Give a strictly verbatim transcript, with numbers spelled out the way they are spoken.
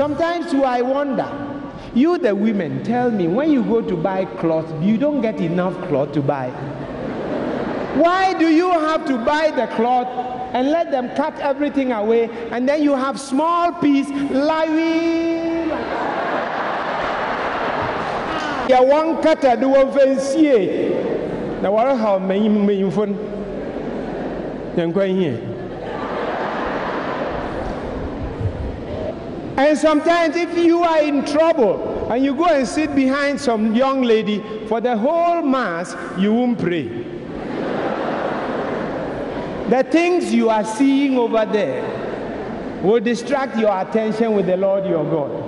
Sometimes too, I wonder, you the women, tell me, when you go to buy cloth, you don't get enough cloth to buy. Why do you have to buy the cloth and let them cut everything away, and then you have small piece lying? Ya one cutter do one fancy. Now what how many many phone?ยังgoing here. And sometimes if you are in trouble and you go and sit behind some young lady for the whole mass, you won't pray. The things you are seeing over there will distract your attention with the Lord your God.